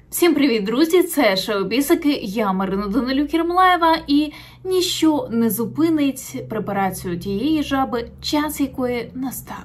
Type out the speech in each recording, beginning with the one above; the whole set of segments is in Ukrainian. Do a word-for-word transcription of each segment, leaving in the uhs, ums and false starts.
Всім привіт, друзі! Це Шоу Бісики, я Марина Данилюк-Єрмолаєва, і ніщо не зупинить препарацію тієї жаби, час якої настав.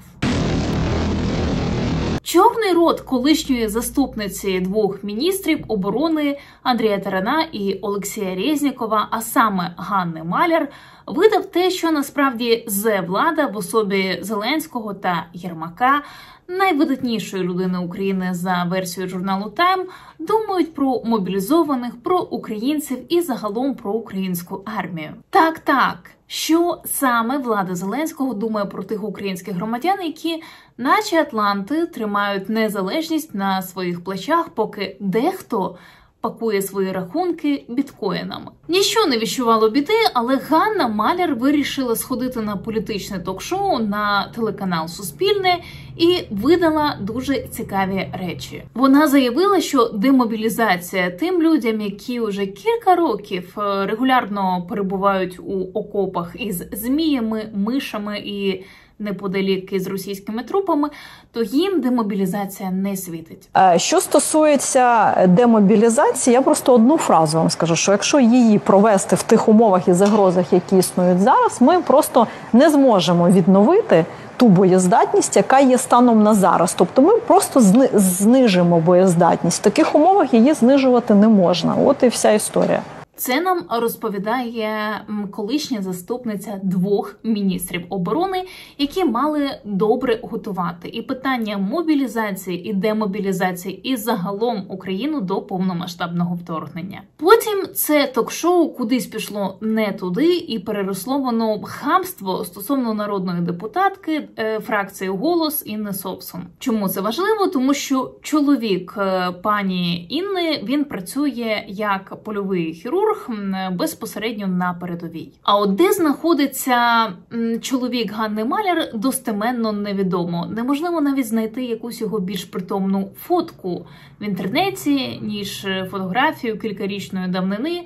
Чорний рот колишньої заступниці двох міністрів оборони Андрія Тарана і Олексія Резнікова, а саме Ганни Маляр, видав те, що насправді зе-влада в особі Зеленського та Єрмака, найвидатнішої людини України за версією журналу Тайм, думають про мобілізованих, про українців і загалом про українську армію. Так-так, що саме влада Зеленського думає про тих українських громадян, які, наче атланти, тримають незалежність на своїх плечах, поки дехто пакує свої рахунки біткоїнами. Ніщо не віщувало біди, але Ганна Маляр вирішила сходити на політичне ток-шоу на телеканал Суспільне і видала дуже цікаві речі. Вона заявила, що демобілізація тим людям, які вже кілька років регулярно перебувають у окопах із зміями, мишами і неподалік із російськими трупами, то їм демобілізація не світить. Що стосується демобілізації, я просто одну фразу вам скажу, що якщо її провести в тих умовах і загрозах, які існують зараз, ми просто не зможемо відновити ту боєздатність, яка є станом на зараз. Тобто ми просто знижимо боєздатність. В таких умовах її знижувати не можна. От і вся історія. Це нам розповідає колишня заступниця двох міністрів оборони, які мали добре готувати і питання мобілізації і демобілізації і загалом Україну до повномасштабного вторгнення. Потім це ток-шоу кудись пішло не туди і переросло воно в хамство стосовно народної депутатки фракції «Голос» Інни Совсун. Чому це важливо? Тому що чоловік пані Інни, він працює як польовий хірург, безпосередньо на передовій. А от де знаходиться чоловік Ганни Маляр, достеменно невідомо. Неможливо навіть знайти якусь його більш притомну фотку в інтернеті, ніж фотографію кількарічної давнини,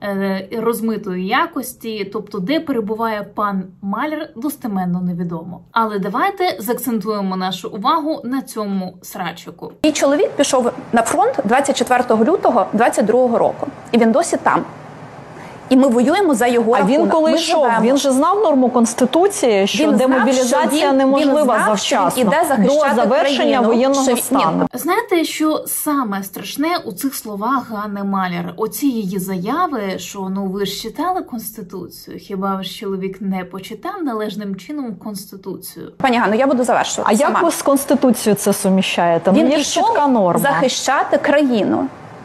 розмитої якості, тобто де перебуває пан Маляр, достеменно невідомо. Але давайте заакцентуємо нашу увагу на цьому срачику. Мій чоловік пішов на фронт двадцять четвертого лютого двадцять другого року, і він досі там. І ми воюємо за його рахунок. А він коли йшов, він же знав норму Конституції, що він демобілізація знав, що він, неможлива він знав, завчасно, до завершення країну, воєнного він... стану. Знаєте, що саме страшне у цих словах Ганни Маляр? Оці її заяви, що ну ви ж читали Конституцію, хіба ваш чоловік не почитав належним чином Конституцію? Пані Ганно, я буду завершувати А сама. як ви з Конституцією це суміщаєте? Він ну, є пішов чітка норма. захищати країну.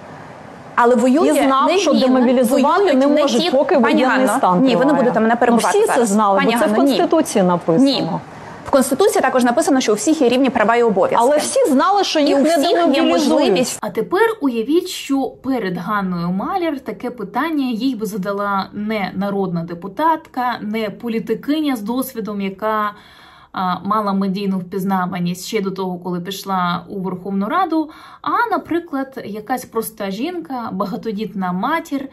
Але воює і знав, не що він, демобілізувати не можуть, ті... поки воєнний стан триває. Ні, ви не будете мене перебувати. Ну, всі зараз. це знали, Пані бо це Ганно, в Конституції ні. написано. Ні. В Конституції також написано, що у всіх є рівні права і обов'язки. Але всі знали, що їх не демобілізують. А тепер уявіть, що перед Ганною Маляр таке питання їй би задала не народна депутатка, не політикиня з досвідом, яка мала медійну впізнаваність ще до того, коли пішла у Верховну Раду, а, наприклад, якась проста жінка, багатодітна матір,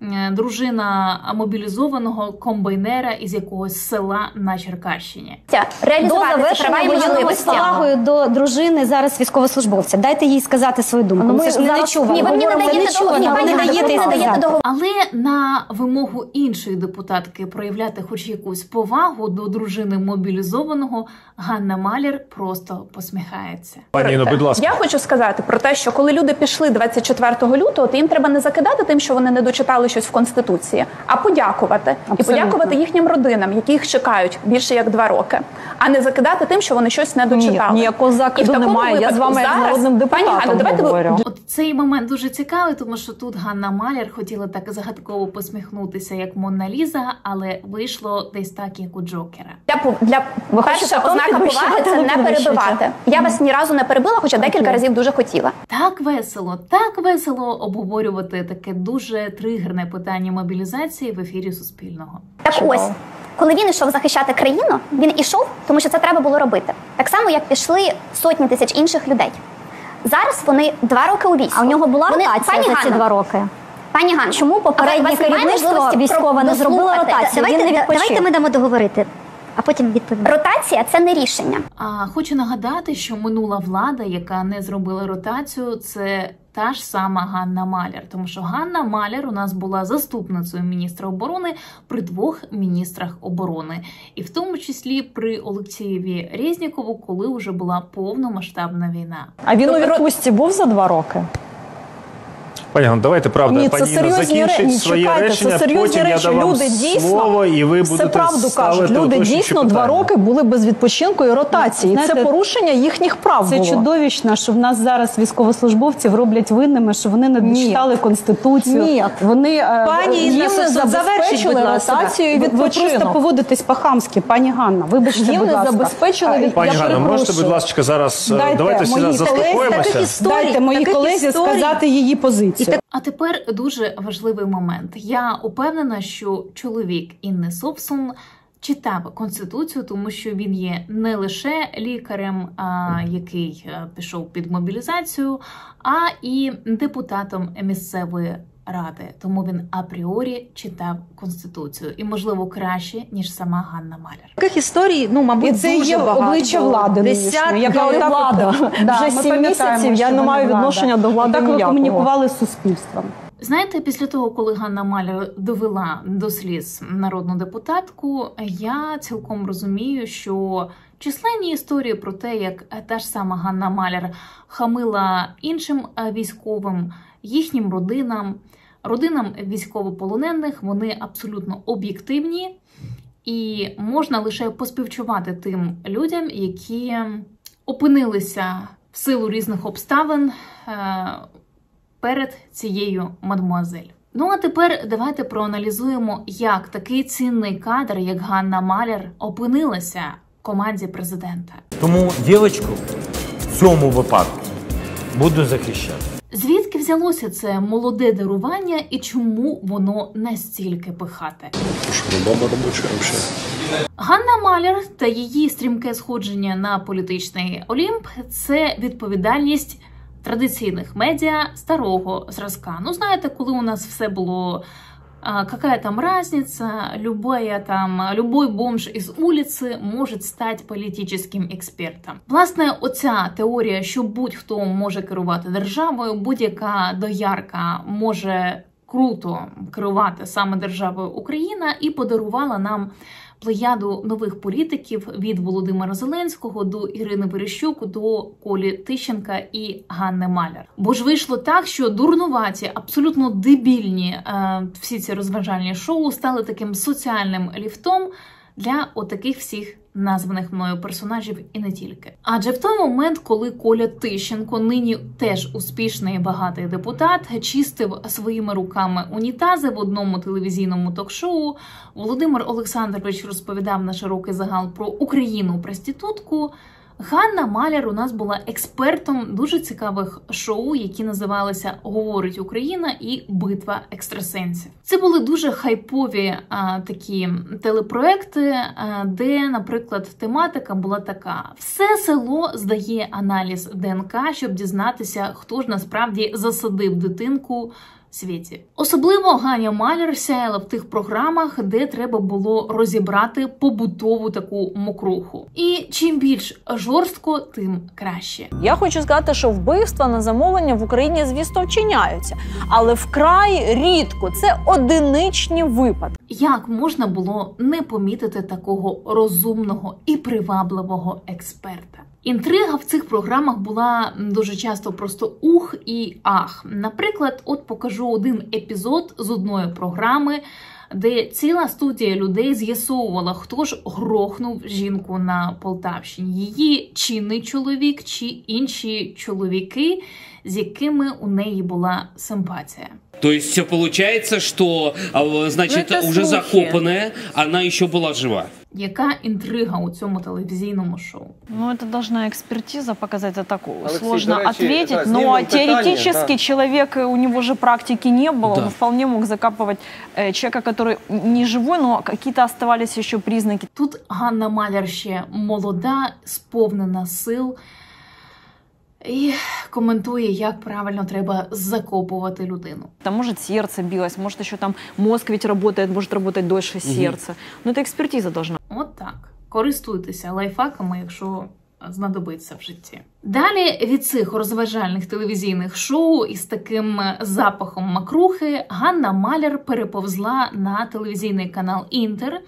дружина мобілізованого комбайнера із якогось села на Черкащині. До завершення воєнного стану до дружини зараз військовослужбовця. Дайте їй сказати свою думку. Ну, це ж не нечувано. Ні, ви мені не даєте сказати. Але на вимогу іншої депутатки проявляти хоч якусь повагу до дружини мобілізованого, Ганна Маляр просто посміхається. Пані Інно, будь ласка. Я хочу сказати про те, що коли люди пішли двадцять четвертого лютого, то їм треба не закидати тим, що вони не дочитали щось в Конституції, а подякувати. Абсолютно. І подякувати їхнім родинам, які їх чекають більше як два роки, а не закидати тим, що вони щось не дочитали. Ні, ніякого закиду немає. Я з вами як народним депутатом говорю. От цей момент дуже цікавий, тому що тут Ганна Маляр хотіла так загадково посміхнутися, як Монна Ліза, але вийшло десь так, як у Джокера. Для, для перша ознака поваги – це не перебивати. Я вас ні разу не перебила, хоча декілька разів дуже хотіла. Так весело, так весело обговорювати таке дуже тригерне питання мобілізації в ефірі Суспільного. Так ось, коли він йшов захищати країну, він ішов, тому що це треба було робити. Так само, як пішли сотні тисяч інших людей. Зараз вони два роки у війську. А у нього була вони... ротація за ці два роки? Пані Ганно, чому попереднє керівництво військове не зробило ротацію? Давайте, він не давайте ми дамо договорити. а потім відповідь. Ротація – це не рішення. А хочу нагадати, що минула влада, яка не зробила ротацію, це та ж сама Ганна Маляр. Тому що Ганна Маляр у нас була заступницею міністра оборони при двох міністрах оборони. І в тому числі при Олексієві Резнікову, коли вже була повномасштабна війна. А він у відпустці був за два роки? Пані Ганно, давайте, правда, Ні, пані Інна закінчить ні, своє чекайте, речення, це потім речі. я дам вам люди дійсно, слово, і ви все будете правду кажуть. Люди дійсно питання. два роки були без відпочинку і ротації. Знаєте, це порушення їхніх прав Це було. чудовищно, що в нас зараз військовослужбовців роблять винними, що вони не дочитали Конституцію. Ні. Вони, Пані Інна, їм не забезпечили ротацію і Ви відпочинок. просто поводитесь по-хамськи, пані Ганна. Вибачте, Їм будь не ласка. забезпечили від... Пані Я Ганно, перепрошую. можете, будь ласка, зараз, Дайте давайте всі моїй заспокоїмося. Дайте моїй таких колезі історій. сказати її позицію. А тепер дуже важливий момент. Я упевнена, що чоловік Інни Совсун читав Конституцію, тому що він є не лише лікарем, а, який пішов під мобілізацію, а і депутатом місцевої ради. Тому він апріорі читав Конституцію. І, можливо, краще, ніж сама Ганна Маляр. Таких історій, ну, мабуть, І це дуже є багато. обличчя влади нинішньої, яка Я отак влада. от- Да, Вже ми сім пам'ятаємо, місяців я що не ви маю влада. відношення до влади Так ви ніякого. комунікували з суспільством. Знаєте, після того, коли Ганна Маляр довела до сліз народну депутатку, я цілком розумію, що численні історії про те, як та ж сама Ганна Маляр хамила іншим військовим, їхнім родинам, родинам військовополонених, вони абсолютно об'єктивні, і можна лише поспівчувати тим людям, які опинилися в силу різних обставин перед цією мадмуазель. Ну а тепер давайте проаналізуємо, як такий цінний кадр, як Ганна Маляр, опинилася в команді президента. Тому дівчинку в цьому випадку буду захищати. Звідки взялося це молоде дарування і чому воно настільки пихате? Ганна Маляр та її стрімке сходження на політичний Олімп – це відповідальність традиційних медіа старого зразка. Ну, знаєте, коли у нас все було а, какая там разница, любая там, любой бомж із вулиці може стати політичним експертом. Власне, оця теорія, що будь-хто може керувати державою, будь-яка доярка може круто керувати саме державою Україна, і подарувала нам плеяду нових політиків від Володимира Зеленського до Ірини Верещук, до Колі Тищенка і Ганни Маляр. Бо ж вийшло так, що дурнуваті, абсолютно дебільні е, всі ці розважальні шоу стали таким соціальним ліфтом для отаких всіх названих мною персонажів і не тільки. Адже в той момент, коли Коля Тищенко, нині теж успішний і багатий депутат, чистив своїми руками унітази в одному телевізійному ток-шоу, Володимир Олександрович розповідав на широкий загал про Україну-проститутку, Ганна Маляр у нас була експертом дуже цікавих шоу, які називалися «Говорить Україна» і «Битва екстрасенсів». Це були дуже хайпові а, такі телепроекти, а, де, наприклад, тематика була така. Все село здає аналіз ДНК, щоб дізнатися, хто ж насправді засадив дитинку світі. Особливо Ганя Маляр сяяла в тих програмах, де треба було розібрати побутову таку мокруху. І чим більш жорстко, тим краще. Я хочу сказати, що вбивства на замовлення в Україні, звісно, вчиняються. Але вкрай рідко. Це одиничні випадки. Як можна було не помітити такого розумного і привабливого експерта? Інтрига в цих програмах була дуже часто просто ух і ах. Наприклад, от покажу один епізод з одної програми, де ціла студія людей з'ясовувала, хто ж грохнув жінку на Полтавщині. Її чинний чоловік чи інші чоловіки, з якими у неї була симпатія. То есть получается, что, значит, ну, уже слухи. закопанная, она еще была жива. Яка інтрига у цьому телевізійному шоу? Ну, это должна экспертиза показать, это так Алексей, сложно до речі, ответить, да, но знімемо теоретически питання, да. человек, у него же практики не было, Да. он вполне мог закапывать э, человека, который не живой, но какие-то оставались еще признаки. Тут Ганна Маляр ще молода, сповнена сил і коментує, як правильно треба закопувати людину. Там может сердце билось, может еще там мозг ведь работает, может работать дольше сердца. Но это экспертиза должна. От так. Користуйтеся лайфхаками, якщо знадобиться в житті. Далі від цих розважальних телевізійних шоу із таким запахом макрухи Ганна Маляр переповзла на телевізійний канал «Інтер»,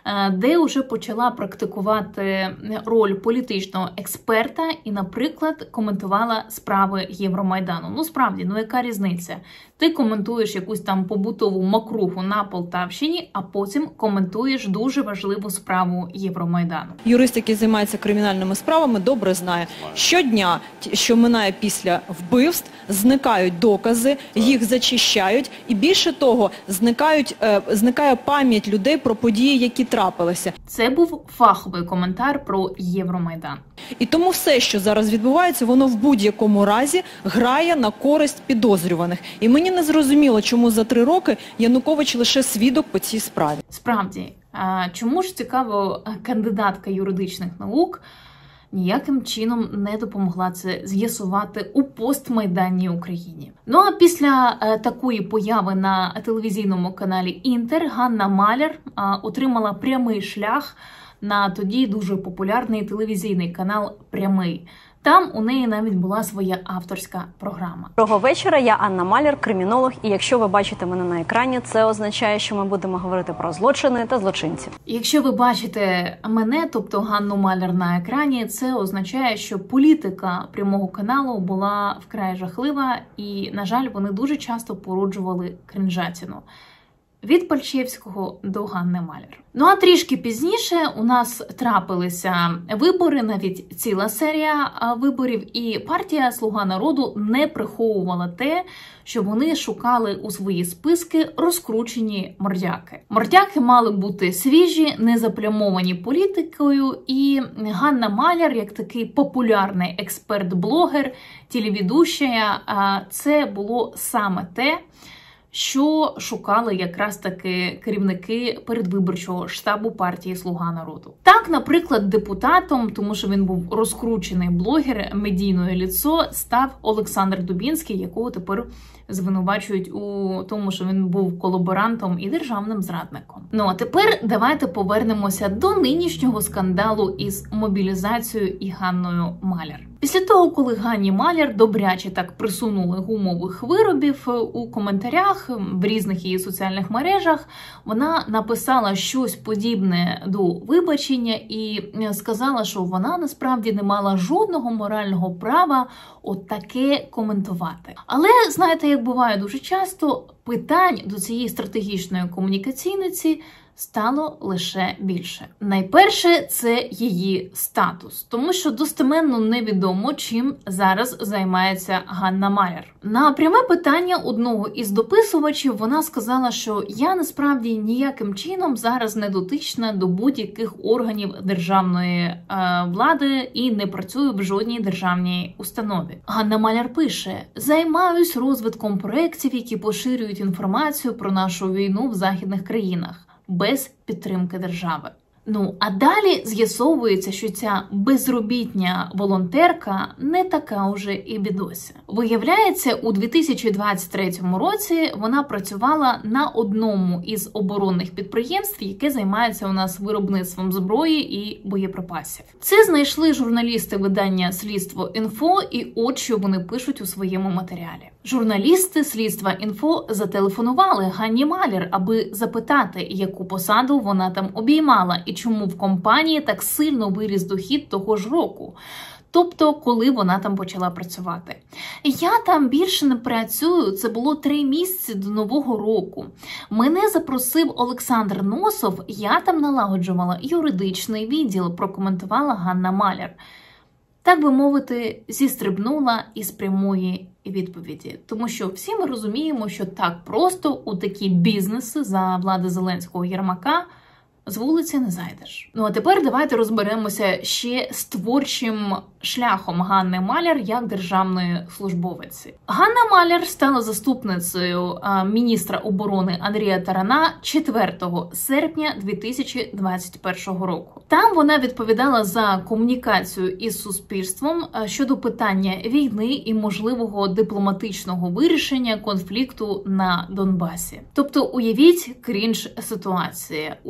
де вже почала практикувати роль політичного експерта і, наприклад, коментувала справи Євромайдану. Ну, справді, ну яка різниця? Ти коментуєш якусь там побутову макруху на Полтавщині, а потім коментуєш дуже важливу справу Євромайдану. Юрист, який займається кримінальними справами, добре знає, щодня, що минає після вбивств, зникають докази, їх зачищають, і більше того, зникають, е, зникає пам'ять людей про події, які трапилися. Це був фаховий коментар про Євромайдан. І тому все, що зараз відбувається, воно в будь-якому разі грає на користь підозрюваних. І мені не зрозуміло, чому за три роки Янукович лише свідок по цій справі. Справді, а чому ж, цікаво, кандидатка юридичних наук ніяким чином не допомогла це з'ясувати у постмайданній Україні? Ну а після е, такої появи на телевізійному каналі «Інтер» Ганна Маляр е, отримала прямий шлях на тоді дуже популярний телевізійний канал «Прямий». Там у неї навіть була своя авторська програма. Доброго вечора, я Анна Маляр, кримінолог, і якщо ви бачите мене на екрані, це означає, що ми будемо говорити про злочини та злочинців. Якщо ви бачите мене, тобто Ганну Маляр на екрані, це означає, що політика Прямого каналу була вкрай жахлива і, на жаль, вони дуже часто породжували кринжатіну. Від Пальчевського до Ганни Маляр. Ну а трішки пізніше у нас трапилися вибори, навіть ціла серія виборів, і партія «Слуга народу» не приховувала те, що вони шукали у свої списки розкручені мордяки. Мордяки мали бути свіжі, не заплямовані політикою, і Ганна Маляр, як такий популярний експерт-блогер, телеведущая, це було саме те, що шукали якраз таки керівники передвиборчого штабу партії «Слуга народу». Так, наприклад, депутатом, тому що він був розкручений блогер, медійне ліцо, став Олександр Дубінський, якого тепер звинувачують у тому, що він був колаборантом і державним зрадником. Ну а тепер давайте повернемося до нинішнього скандалу із мобілізацією і Ганною Маляр. Після того, коли Ганні Маляр добряче так присунули гумових виробів у коментарях в різних її соціальних мережах, вона написала щось подібне до вибачення і сказала, що вона насправді не мала жодного морального права от таке коментувати. Але, знаєте, як буває дуже часто, питань до цієї стратегічної комунікаційниці стало лише більше. Найперше, це її статус, тому що достеменно невідомо, чим зараз займається Ганна Маляр. На пряме питання одного із дописувачів вона сказала, що я насправді ніяким чином зараз не дотична до будь-яких органів державної е, влади і не працюю в жодній державній установі. Ганна Маляр пише: «Займаюсь розвитком проєктів, які поширюють інформацію про нашу війну в західних країнах без підтримки держави». Ну, а далі з'ясовується, що ця безробітня волонтерка не така уже і бідося. Виявляється, у дві тисячі двадцять третьому році вона працювала на одному із оборонних підприємств, яке займається у нас виробництвом зброї і боєприпасів. Це знайшли журналісти видання «Слідство.Інфо», і от що вони пишуть у своєму матеріалі. Журналісти «Слідства.Інфо» зателефонували Ганні Маляр, аби запитати, яку посаду вона там обіймала і чому в компанії так сильно виріс дохід того ж року. Тобто, коли вона там почала працювати. Я там більше не працюю, це було три місяці до Нового року. Мене запросив Олександр Носов, я там налагоджувала юридичний відділ, прокоментувала Ганна Маляр. Так би мовити, зістрибнула із прямої відповіді. Тому що всі ми розуміємо, що так просто у такі бізнеси за влади Зеленського-Єрмака з вулиці не зайдеш. Ну а тепер давайте розберемося ще з творчим шляхом Ганни Маляр як державної службовиці. Ганна Маляр стала заступницею міністра оборони Андрія Тарана четвертого серпня дві тисячі двадцять першого року. Там вона відповідала за комунікацію із суспільством щодо питання війни і можливого дипломатичного вирішення конфлікту на Донбасі. Тобто уявіть крінж ситуації. Уже в той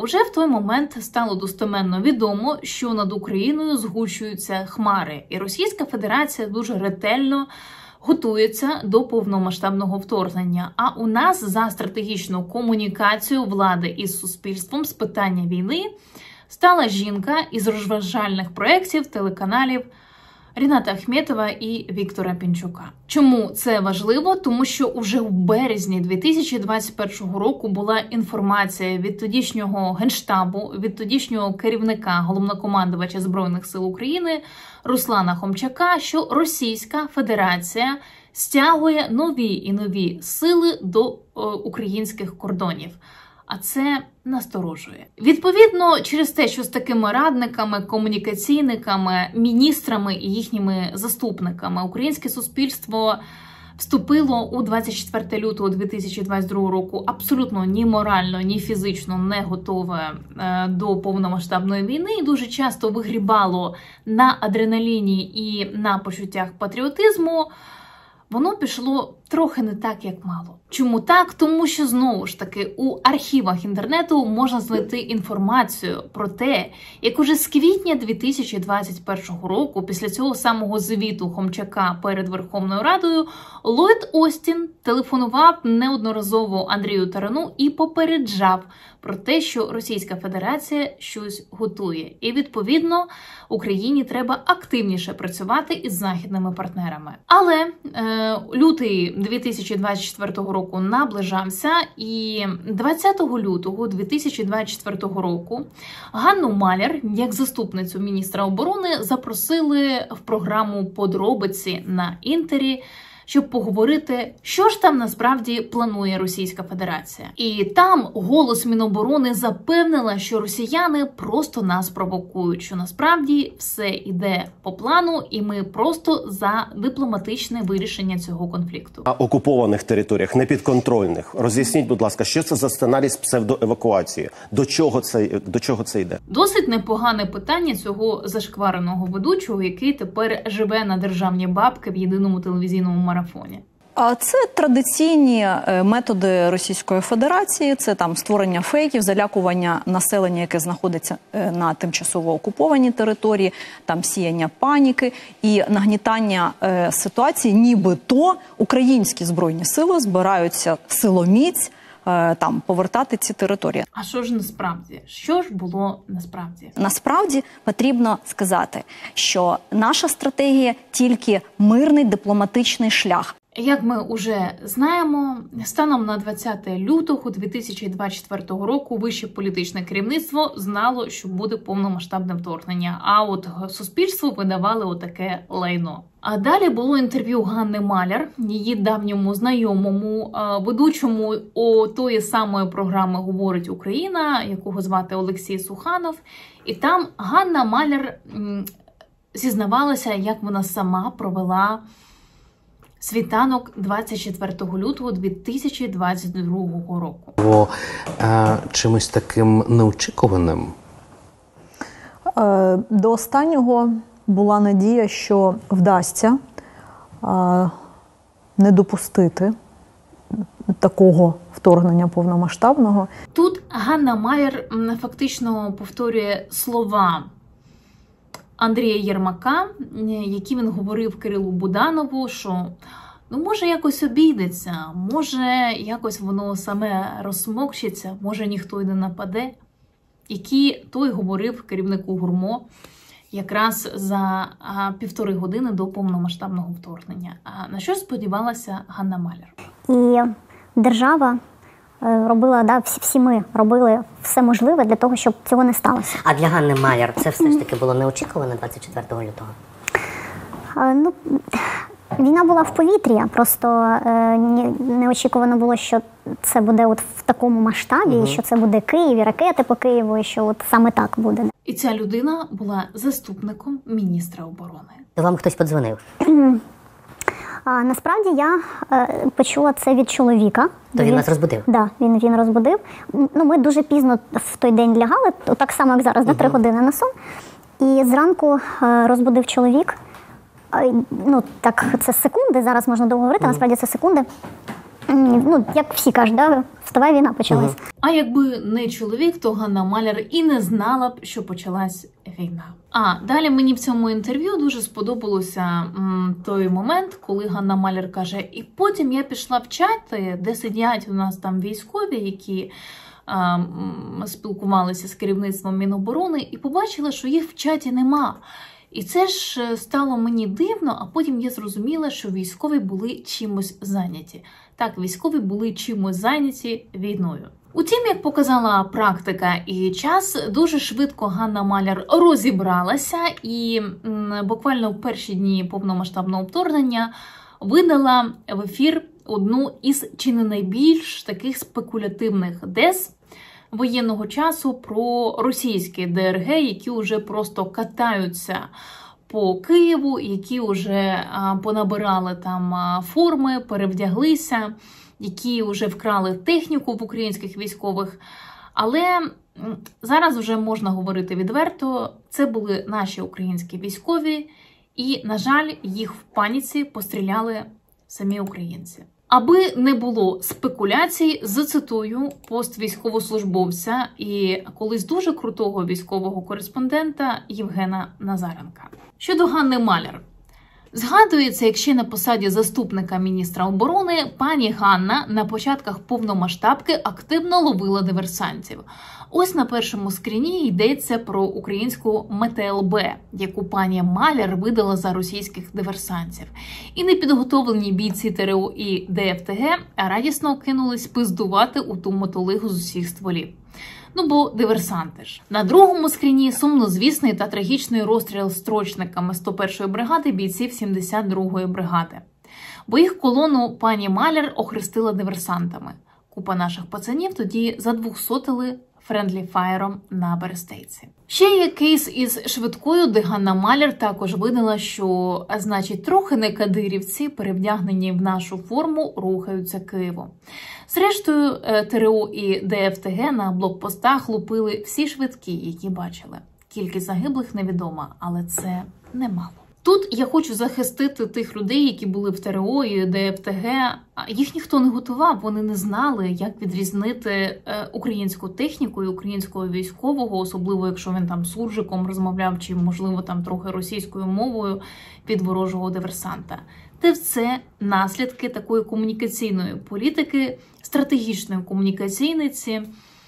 той момент стало достеменно відомо, що над Україною згущуються хмари, і Російська Федерація дуже ретельно готується до повномасштабного вторгнення. А у нас за стратегічну комунікацію влади із суспільством з питання війни стала жінка із розважальних проєктів телеканалів Ріната Ахметова і Віктора Пінчука. Чому це важливо? Тому що уже в березні дві тисячі двадцять першого року була інформація від тодішнього Генштабу, від тодішнього керівника головнокомандувача Збройних сил України Руслана Хомчака, що Російська Федерація стягує нові і нові сили до е, українських кордонів. А це насторожує. Відповідно, через те, що з такими радниками, комунікаційниками, міністрами і їхніми заступниками українське суспільство вступило у двадцять четвертого лютого дві тисячі двадцять другого року абсолютно ні морально, ні фізично не готове е, до повномасштабної війни і дуже часто вигрібало на адреналіні і на почуттях патріотизму, воно пішло трохи не так, як мало. Чому так? Тому що, знову ж таки, у архівах інтернету можна знайти інформацію про те, як уже з квітня дві тисячі двадцять першого року, після цього самого звіту Хомчака перед Верховною Радою, Ллойд Остін телефонував неодноразово Андрію Тарану і попереджав про те, що Російська Федерація щось готує. І, відповідно, Україні треба активніше працювати із західними партнерами. Але е, лютий дві тисячі двадцять четвертого року наближався, і двадцятого лютого дві тисячі двадцять четвертого року Ганну Маляр, як заступницю міністра оборони, запросили в програму «Подробиці» на Інтері, щоб поговорити, що ж там насправді планує Російська Федерація. І там голос Міноборони запевнила, що росіяни просто нас провокують, що насправді все йде по плану, і ми просто за дипломатичне вирішення цього конфлікту. На окупованих територіях, непідконтрольних. Роз'ясніть, будь ласка, що це за сценарій з псевдоевакуації? До чого це, до чого це йде? Досить непогане питання цього зашквареного ведучого, який тепер живе на державні бабки в єдиному телевізійному марафоні. А це традиційні методи Російської Федерації, це там створення фейків, залякування населення, яке знаходиться на тимчасово окупованій території, там сіяння паніки і нагнітання е, ситуації, нібито українські збройні сили збираються силоміць е, там повертати ці території. А що ж насправді? Що ж було насправді? Насправді потрібно сказати, що наша стратегія тільки мирний дипломатичний шлях. Як ми уже знаємо, станом на двадцяте лютого дві тисячі двадцять четвертого року вище політичне керівництво знало, що буде повномасштабне вторгнення, а от суспільству видавали отаке лайно. А далі було інтерв'ю Ганни Маляр, її давньому знайомому, ведучому о тої самої програми «Говорить Україна», якого звати Олексій Суханов. І там Ганна Маляр зізнавалася, як вона сама провела світанок двадцять четвертого лютого дві тисячі двадцять другого року. Було е, чимось таким неочікуваним? Е, до останнього була надія, що вдасться е, не допустити такого вторгнення повномасштабного. Тут Ганна Маляр фактично повторює слова Андрія Єрмака, які він говорив Кирилу Буданову, що ну може якось обійдеться, може якось воно саме розсмокчиться, може ніхто й не нападе, які той говорив керівнику ГУРМО якраз за а, півтори години до повномасштабного вторгнення. А на що сподівалася Ганна Маляр? І держава робила, да, всі, всі ми робили все можливе для того, щоб цього не сталося. А для Ганни Маляр це все ж таки було неочікувано двадцять четвертого лютого? А, ну, війна була в повітрі, просто е, неочікувано було, що це буде от в такому масштабі, угу. що це буде Київ і ракети по Києву, і що от саме так буде. І ця людина була заступником міністра оборони. То вам хтось подзвонив? А, насправді я е, почула це від чоловіка. То він, він вас розбудив? Так, да, він, він розбудив. Ну, ми дуже пізно в той день лягали, так само, як зараз, uh-huh. на три години на сон. І зранку е, розбудив чоловік. Е, ну, так, це секунди, зараз можна довго говорити, uh-huh. насправді це секунди. Ну, як всі кажуть, да? Вставай, війна почалась. Угу. А якби не чоловік, то Ганна Маляр і не знала б, що почалась війна. А далі мені в цьому інтерв'ю дуже сподобалося м, той момент, коли Ганна Маляр каже, і потім я пішла в чати, де сидять у нас там військові, які а, м, спілкувалися з керівництвом Міноборони, і побачила, що їх в чаті нема. І це ж стало мені дивно, а потім я зрозуміла, що військові були чимось зайняті. Так, військові були чимось зайняті війною. Утім, як показала практика і час, дуже швидко Ганна Маляр розібралася і м, буквально в перші дні повномасштабного вторгнення видала в ефір одну із чи не найбільш таких спекулятивних дез воєнного часу про російські Де Ер Ге, які вже просто катаються по Києву, які вже понабирали там форми, перевдяглися, які вже вкрали техніку в українських військових. Але зараз вже можна говорити відверто, це були наші українські військові, і, на жаль, їх в паніці постріляли самі українці. Аби не було спекуляцій, зацитую пост військовослужбовця і колись дуже крутого військового кореспондента Євгена Назаренка. Щодо Ганни Маляр. Згадується, як ще на посаді заступника міністра оборони пані Ганна на початках повномасштабки активно ловила диверсантів. Ось на першому скріні йдеться про українську МТЛБ, яку пані Маляр видала за російських диверсантів. І непідготовлені бійці Те Ре О і Де Еф Те Ге радісно кинулись пиздувати у ту мотолигу з усіх стволів. Ну бо диверсанти ж. На другому скріні сумнозвісний та трагічний розстріл строчниками сто першої бригади бійців сімдесят другої бригади. Бо їх колону пані Маляр охрестила диверсантами. Купа наших пацанів тоді задвухсотили френдлі-фаєром на Берестейці. Ще є кейс із швидкою, де Ганна Маляр також видала, що, значить, трохи не кадирівці, перевдягнені в нашу форму, рухаються Києвом. Зрештою, Те Ре О і Де Еф Те Ге на блокпостах лупили всі швидкі, які бачили. Кількість загиблих невідома, але це немало. Тут я хочу захистити тих людей, які були в Те Ре О і Де Еф Те Ге. Їх ніхто не готував, вони не знали, як відрізнити українську техніку і українського військового, особливо якщо він там суржиком розмовляв, чи, можливо, там трохи російською мовою від ворожого диверсанта. Те все наслідки такої комунікаційної політики, стратегічної комунікаційниці,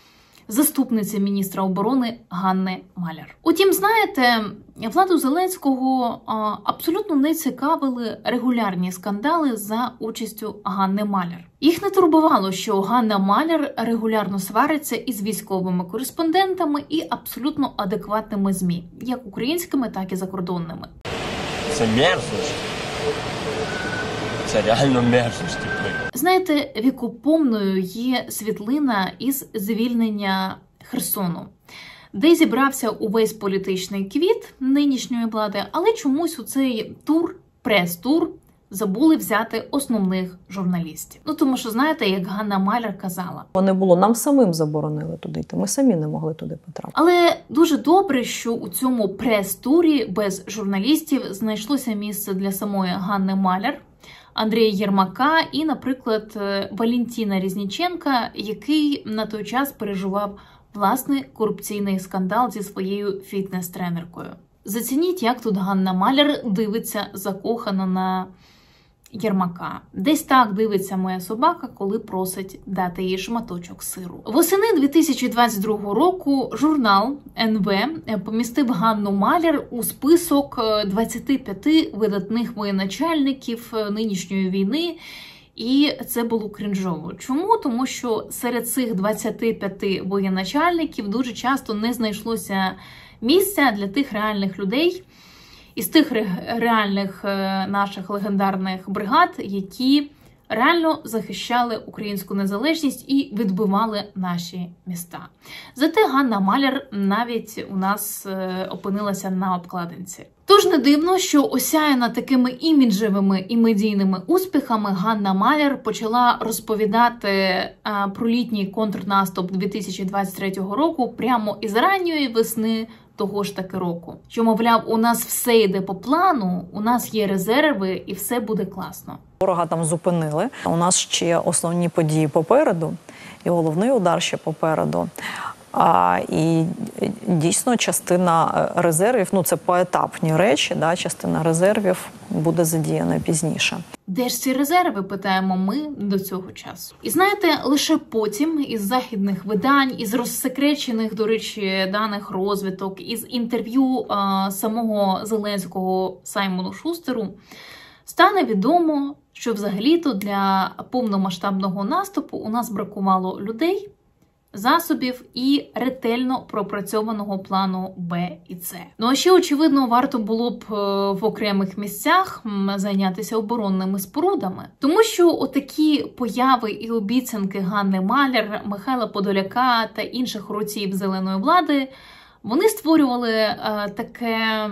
заступниці міністра оборони Ганни Маляр. Утім, знаєте, владу Зеленського а, абсолютно не цікавили регулярні скандали за участю Ганни Маляр. Їх не турбувало, що Ганна Маляр регулярно свариться із військовими кореспондентами і абсолютно адекватними зе ем і, як українськими, так і закордонними. Це мерзость. Це реально мерзость. Знаєте, вікопомною є світлина із звільнення Херсону, де зібрався увесь політичний квіт нинішньої влади, але чомусь у цей тур, прес-тур, забули взяти основних журналістів. Ну, тому що, знаєте, як Ганна Маляр казала. Не було, нам самим заборонили туди йти, ми самі не могли туди потрапити. Але дуже добре, що у цьому прес-турі без журналістів знайшлося місце для самої Ганни Маляр, Андрія Єрмака і, наприклад, Валентина Різніченка, який на той час переживав власний корупційний скандал зі своєю фітнес-тренеркою. Зацініть, як тут Ганна Маляр дивиться закохано на Єрмака. Десь так дивиться моя собака, коли просить дати їй шматочок сиру. Восени дві тисячі двадцять другого року журнал Ен Ве помістив Ганну Маляр у список двадцяти п'яти видатних воєначальників нинішньої війни, і це було крінжово. Чому? Тому що серед цих двадцяти п'яти воєначальників дуже часто не знайшлося місця для тих реальних людей, із тих реальних наших легендарних бригад, які реально захищали українську незалежність і відбивали наші міста. Зате Ганна Маляр навіть у нас опинилася на обкладинці. Тож не дивно, що осяяна такими іміджевими і медійними успіхами Ганна Маляр почала розповідати про літній контрнаступ дві тисячі двадцять третього року прямо із ранньої весни того ж таки року. Що, мовляв, у нас все йде по плану, у нас є резерви і все буде класно. Ворога там зупинили. У нас ще основні події попереду, і головний удар ще попереду. А, і дійсно частина резервів, ну це поетапні речі, да, частина резервів буде задіяна пізніше. Де ж ці резерви, питаємо ми до цього часу. І знаєте, лише потім із західних видань, із розсекречених, до речі, даних розвиток, із інтерв'ю а, самого Зеленського Саймону Шустеру, стане відомо, що взагалі-то для повномасштабного наступу у нас бракувало людей, засобів і ретельно пропрацьованого плану Б і С. Ну а ще, очевидно, варто було б в окремих місцях зайнятися оборонними спорудами. Тому що отакі появи і обіцянки Ганни Маляр, Михайла Подоляка та інших руців зеленої влади, вони створювали е, таке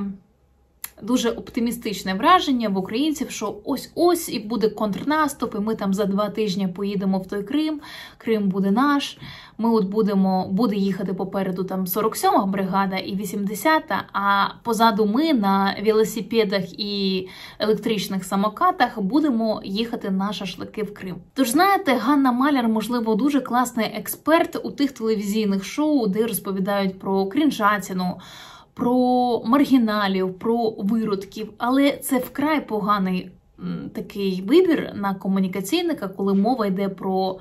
дуже оптимістичне враження в українців, що ось-ось і буде контрнаступ, і ми там за два тижні поїдемо в той Крим, Крим буде наш, ми от будемо, буде їхати попереду там сорок сьома бригада і вісімдесята, а позаду ми на велосипедах і електричних самокатах будемо їхати на шашлики в Крим. Тож, знаєте, Ганна Маляр, можливо, дуже класний експерт у тих телевізійних шоу, де розповідають про крінжатіну, про маргіналів, про виродків, але це вкрай поганий м, такий вибір на комунікаційника, коли мова йде про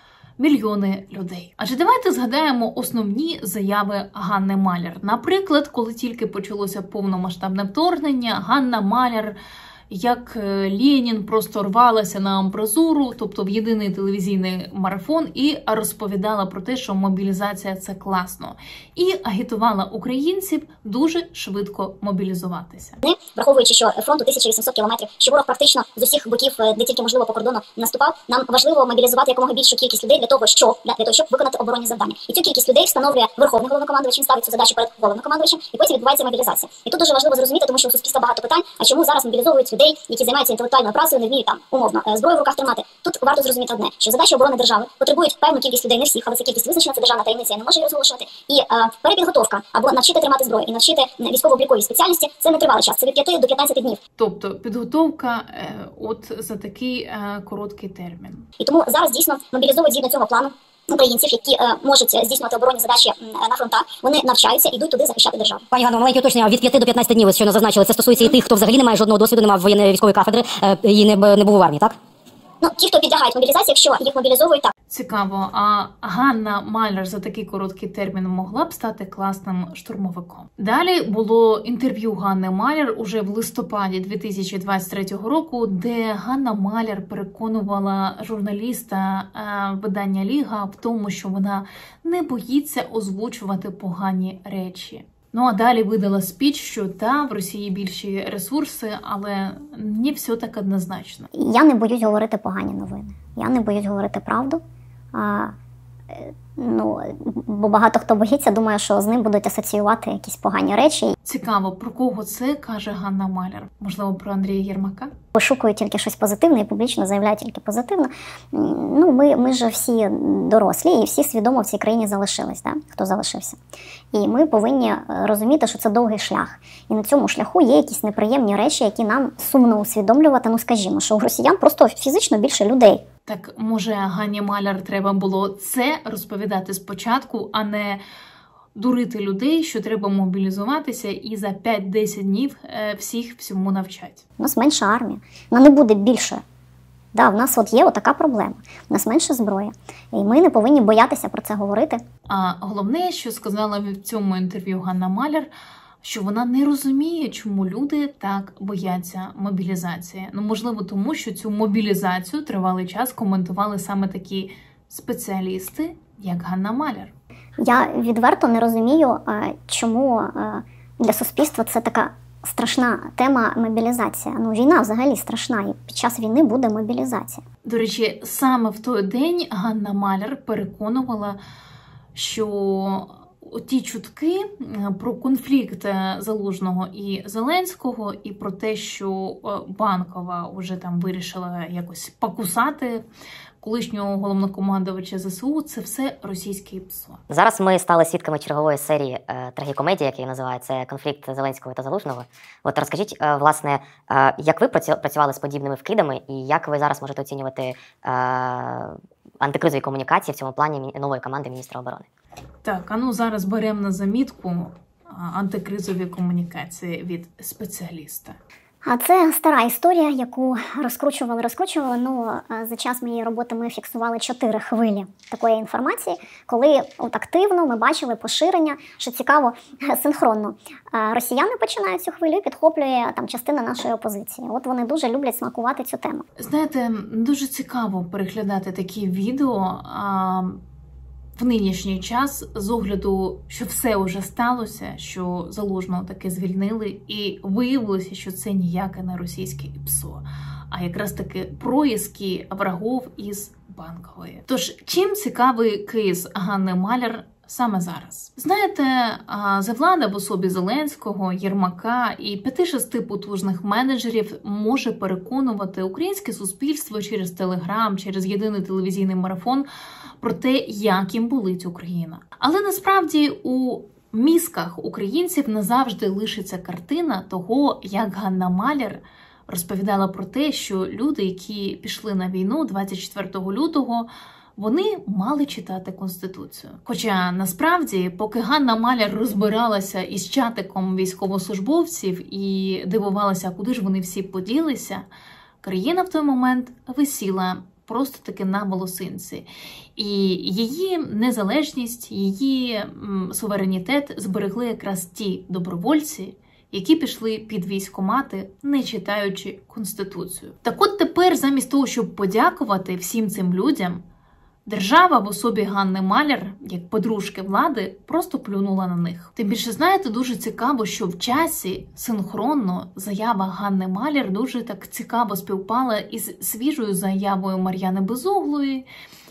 мільйони людей. Адже давайте згадаємо основні заяви Ганни Маляр. Наприклад, коли тільки почалося повномасштабне вторгнення, Ганна Маляр, як Ленін, просто рвалася на амбразуру, тобто в єдиний телевізійний марафон, і розповідала про те, що мобілізація – це класно. І агітувала українців дуже швидко мобілізуватися. Враховуючи, що фронту тисяча вісімсот кілометрів, що ворог практично з усіх боків, де тільки можливо по кордону наступав, нам важливо мобілізувати якомога більшу кількість людей для того, щоб, для того, щоб виконати оборонні завдання. І цю кількість людей встановлює Верховний Головнокомандувач, він ставить цю задачу перед Головнокомандувачем, і потім відбувається мобілізація. І тут дуже важливо зрозуміти, тому що у суспільства багато питань, а чому зараз мобілізовують людей, які займаються інтелектуальною працею, не вміють там, умовно, зброю в руках тримати. Тут варто зрозуміти одне, що задачі оборони держави потребують певну кількість людей, не всіх, але це кількість визначена, це державна таємниця, я не можу її розголошувати. І е, перепідготовка або навчити тримати зброю і навчити військово-обліковій спеціальності – це не тривалий час, це від п'яти до п'ятнадцяти днів. Тобто підготовка е, от за такий е, короткий термін. І тому зараз дійсно мобілізовують згідно цього плану українців, які е, можуть здійснювати оборонні задачі на фронтах, вони навчаються, ідуть туди захищати державу. Пані Ганно, маленьке уточнення, від п'яти до п'ятнадцяти днів, ви щойно зазначили, це стосується і тих, хто взагалі не має жодного досвіду, не мав воєнної військової кафедри е, і не, не був у армії, так? Ну, ті, хто підлягають мобілізації, якщо їх мобілізовують, так. Цікаво, а Ганна Маляр за такий короткий термін могла б стати класним штурмовиком? Далі було інтерв'ю Ганни Маляр уже в листопаді дві тисячі двадцять третього року, де Ганна Маляр переконувала журналіста е, видання Ліга в тому, що вона не боїться озвучувати погані речі. Ну а далі видала спіч, що та, в Росії більші ресурси, але не все так однозначно. Я не боюсь говорити погані новини. Я не боюсь говорити правду. А, ну, бо багато хто боїться, думає, що з ним будуть асоціювати якісь погані речі. Цікаво, про кого це каже Ганна Маляр? Можливо, про Андрія Єрмака? Пошукують тільки щось позитивне і публічно заявляють тільки позитивно. Ну, ми, ми ж всі дорослі і всі свідомо в цій країні залишились, да? Хто залишився. І ми повинні розуміти, що це довгий шлях. І на цьому шляху є якісь неприємні речі, які нам сумно усвідомлювати. Ну, скажімо, що у росіян просто фізично більше людей. Так, може, Ганні Маляр треба було це розповідати спочатку, а не дурити людей, що треба мобілізуватися і за п'ять-десять днів всіх всьому навчать. У нас менша армія, вона не буде більше. Да, в нас от є отака проблема. У нас менше зброї. І ми не повинні боятися про це говорити. А головне, що сказала в цьому інтерв'ю Ганна Маляр, що вона не розуміє, чому люди так бояться мобілізації. Ну, можливо, тому що цю мобілізацію тривалий час коментували саме такі спеціалісти, як Ганна Маляр. Я відверто не розумію, чому для суспільства це така страшна тема мобілізація. Ну, війна взагалі страшна, і під час війни буде мобілізація. До речі, саме в той день Ганна Маляр переконувала, що ті чутки про конфлікт Залужного і Зеленського, і про те, що Банкова вже там вирішила якось покусати колишнього головнокомандувача ЗСУ, це все російське ПСО. Зараз ми стали свідками чергової серії е, трагікомедії, який називається «Конфлікт Зеленського та Залужного». От розкажіть, е, власне, е, як ви працювали з подібними вкидами і як ви зараз можете оцінювати е, антикризові комунікації в цьому плані нової команди міністра оборони? Так, а ну зараз беремо на замітку антикризові комунікації від спеціаліста. А це стара історія, яку розкручували, розкручували. Ну, за час моєї роботи ми фіксували чотири хвилі такої інформації, коли от активно ми бачили поширення, що цікаво, синхронно. Росіяни починають цю хвилю і підхоплює там частина нашої опозиції. От вони дуже люблять смакувати цю тему. Знаєте, дуже цікаво переглядати такі відео а, в нинішній час з огляду, що все вже сталося, що Залужного таки звільнили, і виявилося, що це ніяке не російське ПСО, а якраз таки проїзки врагов із Банкової. Тож, чим цікавий кейс Ганни Маляр саме зараз? Знаєте, завлада в особі Зеленського, Єрмака і п'яти-шести потужних менеджерів може переконувати українське суспільство через Телеграм, через єдиний телевізійний марафон про те, як їм болить Україна. Але насправді у мізках українців назавжди лишиться картина того, як Ганна Маляр розповідала про те, що люди, які пішли на війну двадцять четвертого лютого, вони мали читати Конституцію. Хоча насправді, поки Ганна Маляр розбиралася із чатиком військовослужбовців і дивувалася, куди ж вони всі поділися, країна в той момент висіла просто таки на волосинці. І її незалежність, її м, суверенітет зберегли якраз ті добровольці, які пішли під військкомати, не читаючи Конституцію. Так от тепер, замість того, щоб подякувати всім цим людям, держава в особі Ганни Маляр, як подружки влади, просто плюнула на них. Тим більше, знаєте, дуже цікаво, що в часі синхронно заява Ганни Маляр дуже так цікаво співпала із свіжою заявою Мар'яни Безуглої,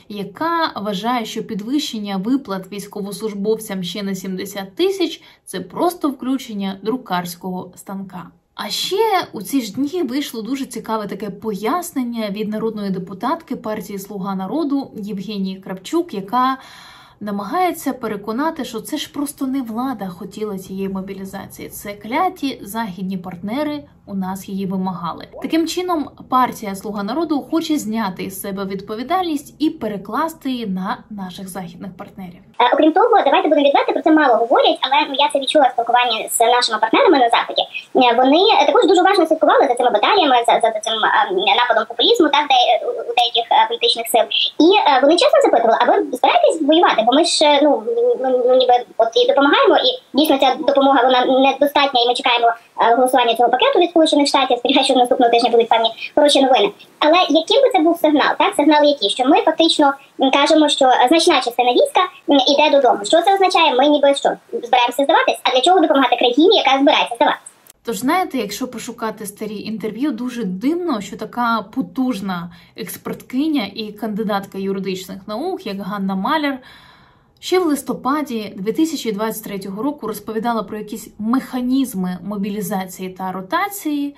яка вважає, що підвищення виплат військовослужбовцям ще на сімдесят тисяч – це просто включення друкарського станка. А ще у ці ж дні вийшло дуже цікаве таке пояснення від народної депутатки партії «Слуга народу» Євгенії Кравчук, яка намагається переконати, що це ж просто не влада хотіла цієї мобілізації. Це кляті західні партнери у нас її вимагали. Таким чином, партія «Слуга народу» хоче зняти із себе відповідальність і перекласти її на наших західних партнерів. Е, окрім того, давайте будемо відверти, про це мало говорять, але ну, я це відчула в спілкуванні з нашими партнерами на Заході. Е, вони також дуже уважно слідкували за цими баталіями, за, за, за цим е, нападом популізму та, де, у, у деяких е, політичних сил. І е, вони чесно запитували, а ви збираєтесь воювати? Бо ми ж ну, ну, ніби от і допомагаємо, і дійсно ця допомога вона недостатня, і ми чекаємо е, голосування цього пакету від Сполучених Штатів. Сподіваюся, що наступного тижня будуть певні хороші новини. Але яким би це був сигнал? Так, сигнал який? Що ми фактично кажемо, що значна частина війська йде додому. Що це означає? Ми ніби що? Збираємося здаватись? А для чого допомагати країні, яка збирається здаватись? Тож, знаєте, якщо пошукати старі інтерв'ю, дуже дивно, що така потужна експерткиня і кандидатка юридичних наук, як Ганна Маляр, ще в листопаді дві тисячі двадцять третього року розповідала про якісь механізми мобілізації та ротації,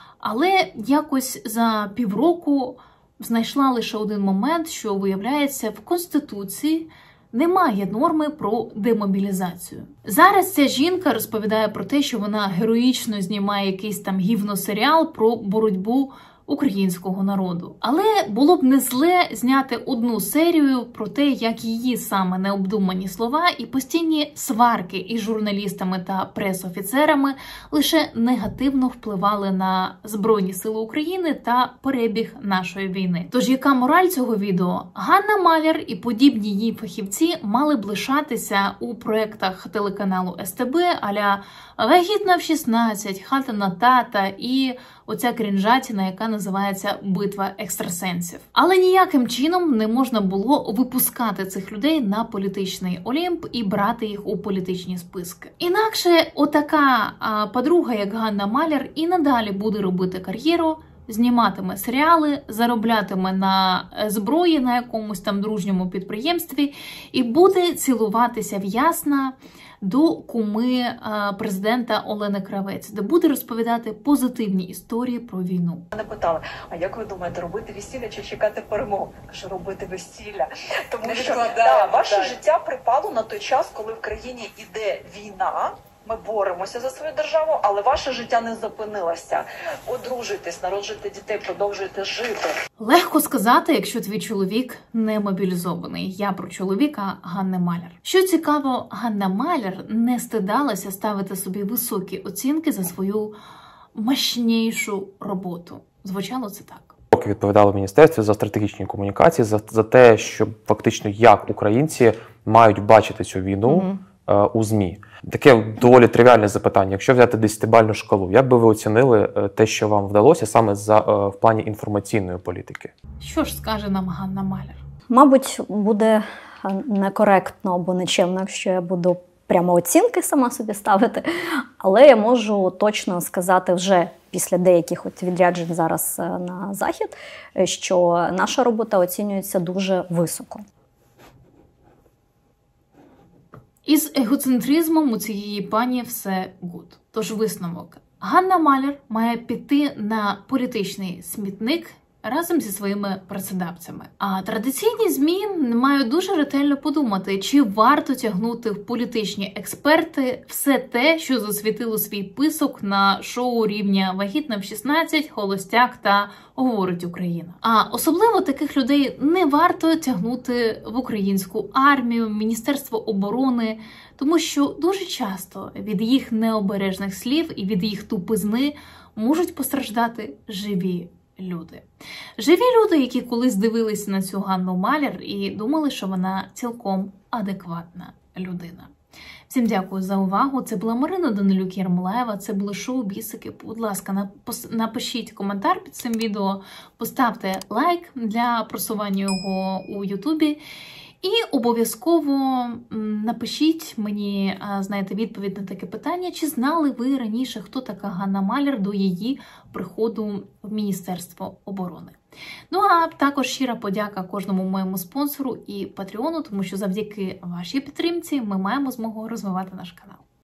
але якось за півроку знайшла лише один момент, що, виявляється, в Конституції немає норми про демобілізацію. Зараз ця жінка розповідає про те, що вона героїчно знімає якийсь там гівносеріал про боротьбу українського народу. Але було б не зле зняти одну серію про те, як її саме необдумані слова і постійні сварки із журналістами та прес-офіцерами лише негативно впливали на Збройні Сили України та перебіг нашої війни. Тож яка мораль цього відео? Ганна Маляр і подібні їй фахівці мали б лишатися у проєктах телеканалу ес те бе а-ля «Вагітна в шістнадцять», «Хата на тата» і оця крінжатіна, яка називається «Битва екстрасенсів». Але ніяким чином не можна було випускати цих людей на політичний Олімп і брати їх у політичні списки. Інакше отака а, подруга, як Ганна Маляр, і надалі буде робити кар'єру зніматиме серіали, зароблятиме на зброї на якомусь там дружньому підприємстві і буде цілуватися в ясна до куми президента Олени Кравець, де буде розповідати позитивні історії про війну. Мене питали, а як ви думаєте, робити весілля чи чекати перемог? Кажу, робити весілля. Тому що да, ваше життя припало на той час, коли в країні іде війна, ми боремося за свою державу, але ваше життя не зупинилося. Одружуйтесь, народжуйте дітей, продовжуйте жити. Легко сказати, якщо твій чоловік не мобілізований. Я про чоловіка Ганни Маляр. Що цікаво, Ганна Маляр не стидалася ставити собі високі оцінки за свою мощнішу роботу. Звучало це так. Поки відповідала в міністерстві за стратегічні комунікації, за, за те, що фактично як українці мають бачити цю війну mm-hmm. е, у ЗМІ. Таке доволі тривіальне запитання. Якщо взяти десятибальну шкалу, як би ви оцінили те, що вам вдалося саме за, е, в плані інформаційної політики? Що ж скаже нам Ганна Маляр? Мабуть, буде некоректно або нечемно, якщо я буду прямо оцінки сама собі ставити, але я можу точно сказати вже після деяких от відряджень зараз на Захід, що наша робота оцінюється дуже високо. Із егоцентризмом у цієї пані все гуд. Тож висновок. Ганна Маляр має піти на політичний смітник разом зі своїми працедавцями. А традиційні ЗМІ мають дуже ретельно подумати, чи варто тягнути в політичні експерти все те, що засвітило свій писок на шоу рівня «Вагітна в шістнадцять», «Холостяк» та «Говорить Україна». А особливо таких людей не варто тягнути в українську армію, Міністерство оборони, тому що дуже часто від їх необережних слів і від їх тупизни можуть постраждати живі люди. Живі люди, які колись дивилися на цю Ганну Маляр і думали, що вона цілком адекватна людина. Всім дякую за увагу. Це була Марина Данилюк-Ярмолаєва, це було шоу «Бісики». Будь ласка, напишіть коментар під цим відео, поставте лайк для просування його у Ютубі. І обов'язково напишіть мені, знаєте, відповідь на таке питання, чи знали ви раніше, хто така Ганна Маляр до її приходу в Міністерство оборони. Ну а також щира подяка кожному моєму спонсору і патреону, тому що завдяки вашій підтримці ми маємо змогу розвивати наш канал.